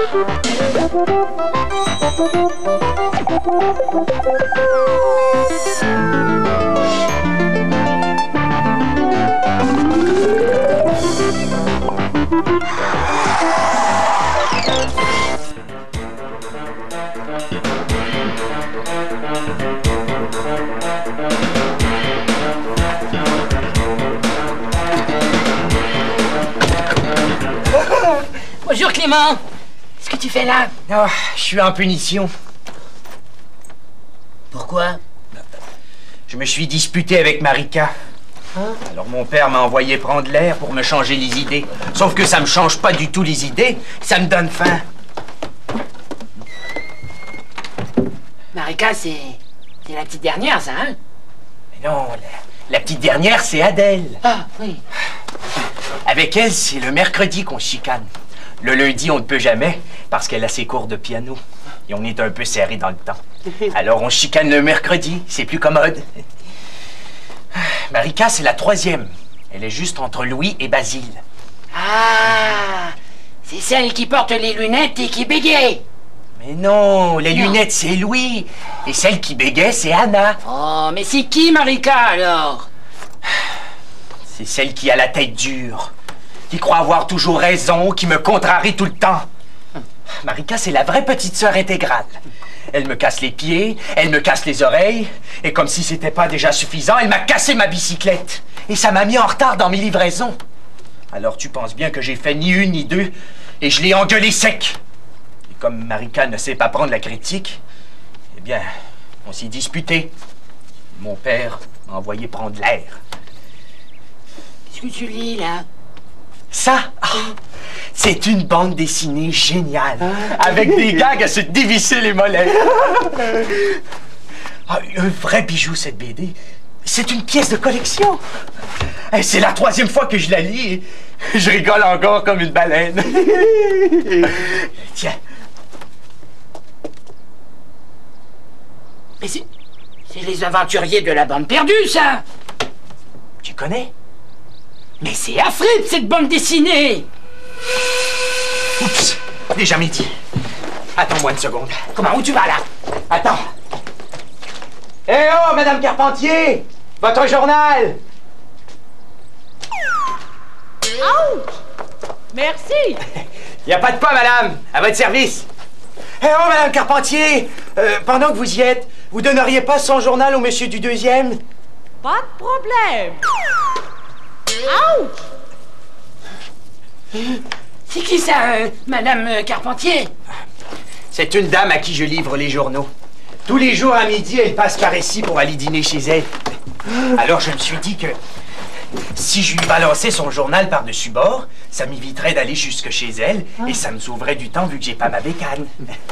Bonjour Clément. Qu'est-ce que tu fais là? Oh, je suis en punition. Pourquoi? Je me suis disputé avec Marika. Alors mon père m'a envoyé prendre l'air pour me changer les idées. Sauf que ça me change pas du tout les idées, ça me donne faim. Marika, c'est la petite dernière, ça, hein? Mais non, la petite dernière, c'est Adèle. Ah, oui. Avec elle, c'est le mercredi qu'on chicane. Le lundi, on ne peut jamais, parce qu'elle a ses cours de piano. Et on est un peu serré dans le temps. Alors on chicane le mercredi, c'est plus commode. Marika, c'est la troisième. Elle est juste entre Louis et Basile. Ah, c'est celle qui porte les lunettes et qui bégaye. Mais non, les lunettes, c'est Louis. Et celle qui bégaye, c'est Anna. Oh, mais c'est qui, Marika, alors? C'est celle qui a la tête dure, qui croit avoir toujours raison, qui me contrarie tout le temps. Marika, c'est la vraie petite sœur intégrale. Elle me casse les pieds, elle me casse les oreilles, et comme si c'était pas déjà suffisant, elle m'a cassé ma bicyclette. Et ça m'a mis en retard dans mes livraisons. Alors tu penses bien que j'ai fait ni une ni deux, et je l'ai engueulé sec. Et comme Marika ne sait pas prendre la critique, eh bien, on s'est disputé. Mon père m'a envoyé prendre l'air. Qu'est-ce que tu lis, là? Ça, c'est une bande dessinée géniale, avec des gags à se dévisser les mollets. Un vrai bijou, cette BD. C'est une pièce de collection. C'est la troisième fois que je la lis et je rigole encore comme une baleine. Tiens. Mais c'est les aventuriers de la bande perdue, ça! Tu connais? Mais c'est affreux, cette bande dessinée! Oups, déjà midi. Attends-moi une seconde. Comment, où tu vas, là? Attends. Eh oh, Madame Carpentier! Votre journal! Ouch! Merci! Y a pas de quoi, madame. À votre service. Eh oh, Madame Carpentier! Pendant que vous y êtes, vous donneriez pas son journal au monsieur du deuxième? Pas de problème! Ouch! C'est qui ça, Madame Carpentier? C'est une dame à qui je livre les journaux. Tous les jours à midi, elle passe par ici pour aller dîner chez elle. Alors je me suis dit que si je lui balançais son journal par-dessus bord, ça m'éviterait d'aller jusque chez elle et ça me sauverait du temps vu que j'ai pas ma bécane.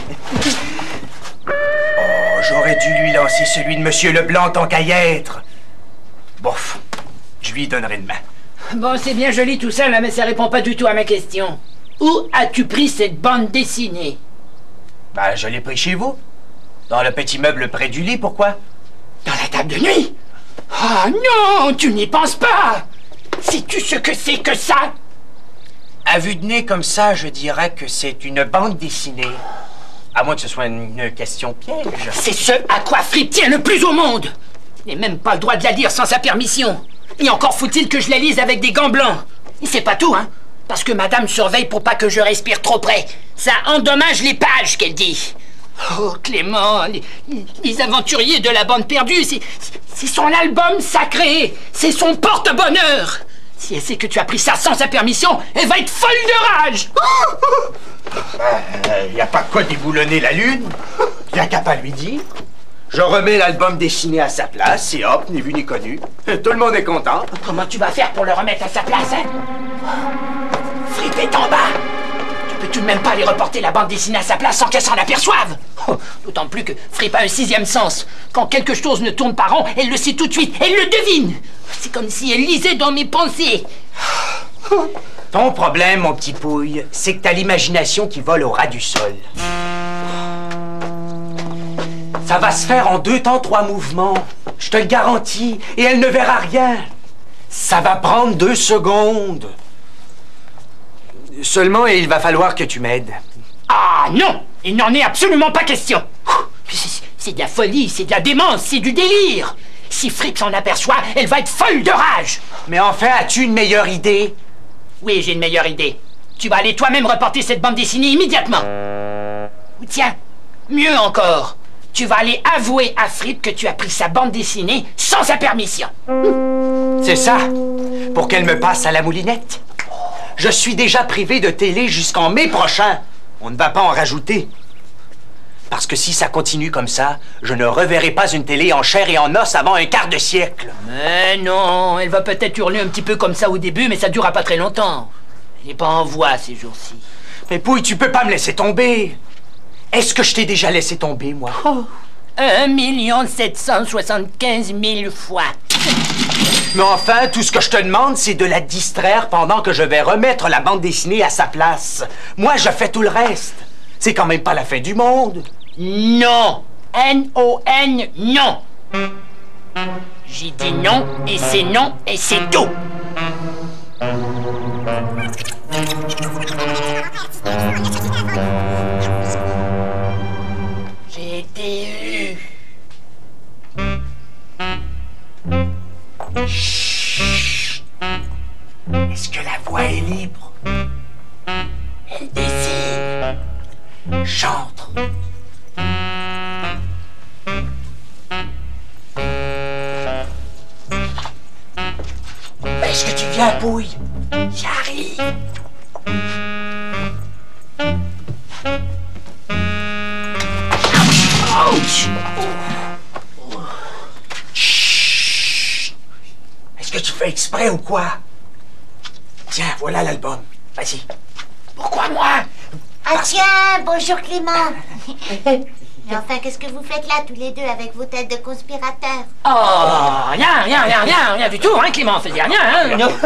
Oh, j'aurais dû lui lancer celui de Monsieur Leblanc tant qu'à y être. Bof, je lui donnerai demain. Bon, c'est bien joli tout ça, là, mais ça répond pas du tout à ma question. Où as-tu pris cette bande dessinée? Ben, je l'ai pris chez vous. Dans le petit meuble près du lit, pourquoi? Dans la table de nuit? Ah non, tu n'y penses pas! Sais-tu ce que c'est que ça? À vue de nez comme ça, je dirais que c'est une bande dessinée. À moins que ce soit une question piège. C'est ce à quoi Fripp tient le plus au monde! Je n'ai même pas le droit de la lire sans sa permission. Et encore faut-il que je la lise avec des gants blancs. Et c'est pas tout, hein? Parce que madame surveille pour pas que je respire trop près. Ça endommage les pages, qu'elle dit. Oh, Clément, les aventuriers de la bande perdue, c'est son album sacré. C'est son porte-bonheur. Si elle sait que tu as pris ça sans sa permission, elle va être folle de rage. Y a pas de quoi déboulonner la lune. Y a qu'à pas lui dire. Je remets l'album dessiné à sa place et hop, ni vu ni connu. Tout le monde est content. Comment tu vas faire pour le remettre à sa place, hein? Fripp est en bas. Tu peux tout de même pas aller reporter la bande dessinée à sa place sans qu'elle s'en aperçoive. Oh, d'autant plus que Fripp a un sixième sens. Quand quelque chose ne tourne pas rond, elle le sait tout de suite. Elle le devine. C'est comme si elle lisait dans mes pensées. Ton problème, mon petit Pouille, c'est que t'as l'imagination qui vole au ras du sol. Ça va se faire en 2 temps 3 mouvements. Je te le garantis. Et elle ne verra rien. Ça va prendre 2 secondes. Seulement, il va falloir que tu m'aides. Ah, Ah non! Il n'en est absolument pas question! C'est de la folie, c'est de la démence, c'est du délire! Si Fripp s'en aperçoit, elle va être folle de rage! Mais enfin, as-tu une meilleure idée? Oui, j'ai une meilleure idée. Tu vas aller toi-même reporter cette bande dessinée immédiatement. Ou tiens, mieux encore, tu vas aller avouer à Fripp que tu as pris sa bande dessinée sans sa permission. C'est ça? Pour qu'elle me passe à la moulinette? Je suis déjà privé de télé jusqu'en mai prochain. On ne va pas en rajouter. Parce que si ça continue comme ça, je ne reverrai pas une télé en chair et en os avant un quart de siècle. Mais non, elle va peut-être hurler un petit peu comme ça au début, mais ça durera pas très longtemps. Elle n'est pas en voix ces jours-ci. Mais Pouille, tu peux pas me laisser tomber. Est-ce que je t'ai déjà laissé tomber, moi? 1 775 000 fois. Mais enfin, tout ce que je te demande, c'est de la distraire pendant que je vais remettre la bande dessinée à sa place. Moi, je fais tout le reste. C'est quand même pas la fin du monde. Non! N-O-N, non! J'ai dit non, et c'est tout! J'ai été eu. Chut! Est-ce que la voix est libre? Elle décide. Chantre. Est-ce que tu viens, Pouille? J'arrive. Ouch! Chut! Est-ce que tu fais exprès ou quoi? Tiens, voilà l'album. Vas-y. Pourquoi moi? Ah tiens, bonjour Clément. Mais enfin, qu'est-ce que vous faites là, tous les deux, avec vos têtes de conspirateurs? Oh, rien du tout, hein, Clément, faisait rien, hein? Non.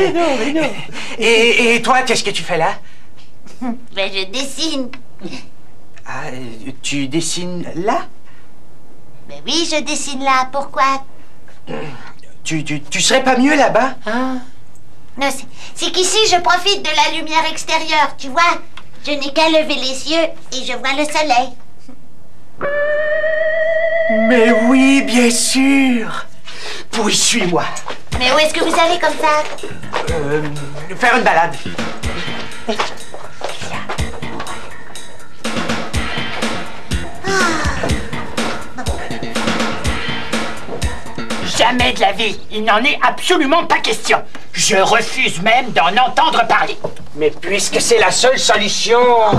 Et toi, qu'est-ce que tu fais là? Ben, je dessine. Ah, tu dessines là? Ben oui, je dessine là, pourquoi? Tu serais pas mieux là-bas? Hein? Non, c'est qu'ici, je profite de la lumière extérieure, tu vois? Je n'ai qu'à lever les yeux et je vois le soleil. Mais oui, bien sûr! Pouille, suis-moi. Mais où est-ce que vous allez comme ça? Faire une balade. Jamais de la vie. Il n'en est absolument pas question. Je refuse même d'en entendre parler. Mais puisque c'est la seule solution...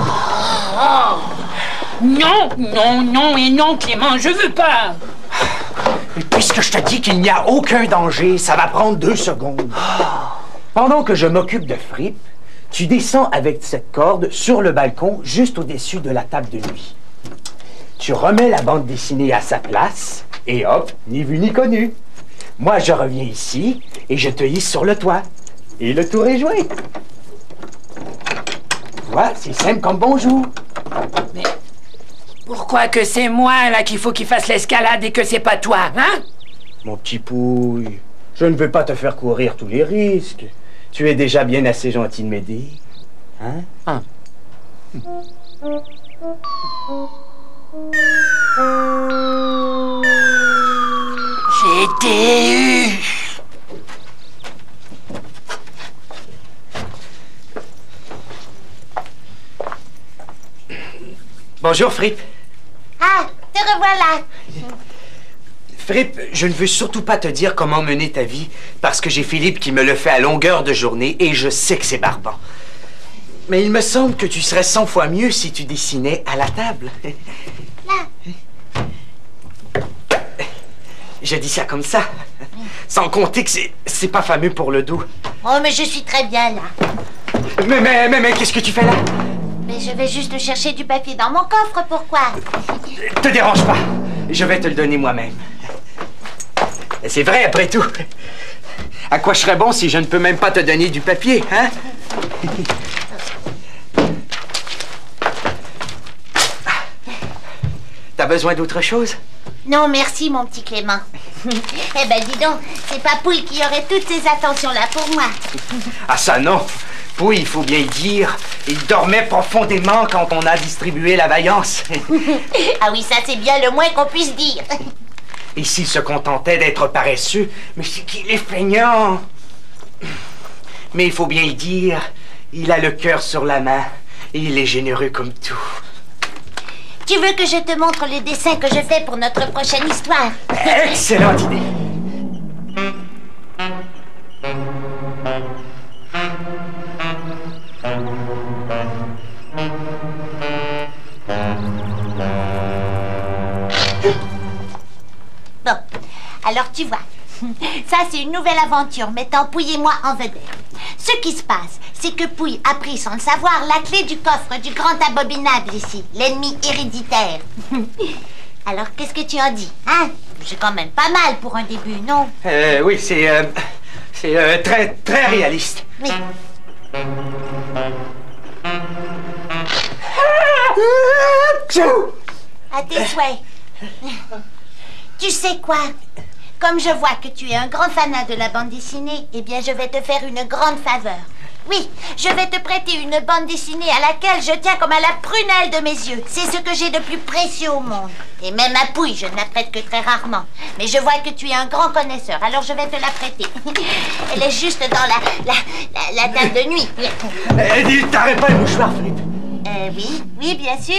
Non, et non, Clément, je veux pas. Mais puisque je te dis qu'il n'y a aucun danger, ça va prendre 2 secondes. Pendant que je m'occupe de Fripp, tu descends avec cette corde sur le balcon juste au-dessus de la table de nuit. Tu remets la bande dessinée à sa place et hop, ni vu ni connu. Moi, je reviens ici et je te hisse sur le toit. Et le tour est joué. Voilà, c'est simple comme bonjour. Mais pourquoi que c'est moi, là, qu'il faut qu'il fasse l'escalade et que c'est pas toi, hein? Mon petit Pouille, je ne veux pas te faire courir tous les risques. Tu es déjà bien assez gentil de m'aider. Hein? Ah. J'ai été eu. Bonjour, Fripp. Ah, te revoilà. Fripp, je ne veux surtout pas te dire comment mener ta vie, parce que j'ai Philippe qui me le fait à longueur de journée et je sais que c'est barbant. Mais il me semble que tu serais 100 fois mieux si tu dessinais à la table. Là. Je dis ça comme ça, sans compter que c'est pas fameux pour le dos. Oh, mais je suis très bien là. Mais qu'est-ce que tu fais là? Mais je vais juste chercher du papier dans mon coffre, pourquoi? Te dérange pas, je vais te le donner moi-même. C'est vrai, après tout. À quoi je serais bon si je ne peux même pas te donner du papier, hein? T'as besoin d'autre chose? Non, merci, mon petit Clément. Eh ben, dis donc, c'est pas Pouille qui aurait toutes ces attentions-là pour moi. Ah ça, non. Oui, il faut bien le dire. Il dormait profondément quand on a distribué la vaillance. Ah oui, ça c'est bien le moins qu'on puisse dire. Et s'il se contentait d'être paresseux, mais c'est qu'il est feignant. Mais il faut bien le dire, il a le cœur sur la main et il est généreux comme tout. Tu veux que je te montre le dessin que je fais pour notre prochaine histoire? Excellente idée. Bon, alors tu vois, ça c'est une nouvelle aventure mettant Pouille et moi en vedette. Ce qui se passe, c'est que Pouille a pris sans le savoir la clé du coffre du grand abominable ici, l'ennemi héréditaire. Alors qu'est-ce que tu en dis, hein? C'est quand même pas mal pour un début, non? Oui, c'est très, très réaliste. Oui. À tes souhaits. Tu sais quoi? Comme je vois que tu es un grand fanat de la bande dessinée, eh bien je vais te faire une grande faveur. Oui, je vais te prêter une bande dessinée à laquelle je tiens comme à la prunelle de mes yeux. C'est ce que j'ai de plus précieux au monde. Et même à Pouille, je ne la prête que très rarement. Mais je vois que tu es un grand connaisseur, alors je vais te la prêter. Elle est juste dans la table de nuit. Dis, t'arrêtes pas les mouchoirs, Philippe. Oui, bien sûr.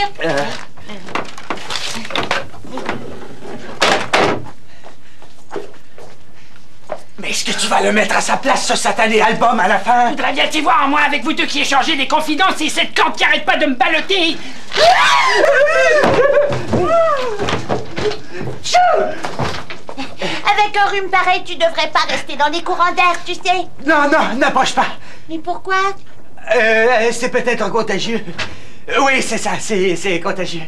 Mais est-ce que tu vas le mettre à sa place, ce satané album, à la fin? Voudrais bien t'y voir, moi, avec vous deux qui échangez des confidences et cette campe qui arrête pas de me balloter. Avec un rhume pareil, tu devrais pas rester dans les courants d'air, tu sais. Non, n'approche pas. Mais pourquoi? C'est peut-être contagieux. Oui, c'est ça, c'est contagieux.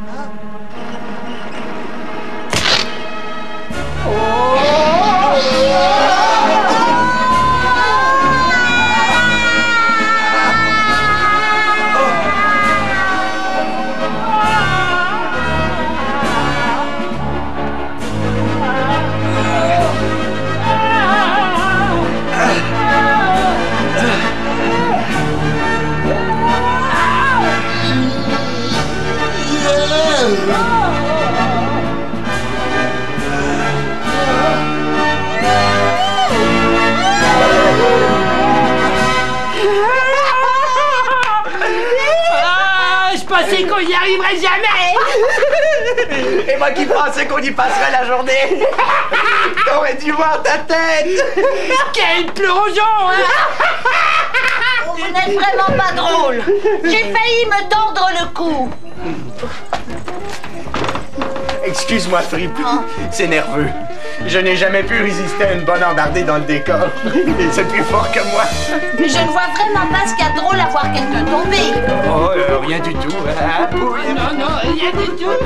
Je pensais qu'on y arriverait jamais. Et moi qui pensais qu'on y passerait la journée. T'aurais dû voir ta tête. Quel plongeon, hein. Vous n'êtes vraiment pas drôle. J'ai failli me tordre le cou. Excuse-moi, Fripp. C'est nerveux. Je n'ai jamais pu résister à une bonne embardée dans le décor. C'est plus fort que moi. Mais je ne vois vraiment pas ce qu'il y a de drôle à voir quelqu'un tomber. Oh, rien du tout. Non, rien du tout.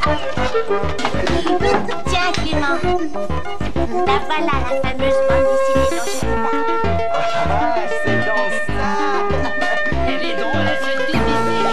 Tiens, Clément. La voilà, la fameuse bande dessinée dont je te parle. Ah, c'est donc ça. Elle est drôle, cette difficile.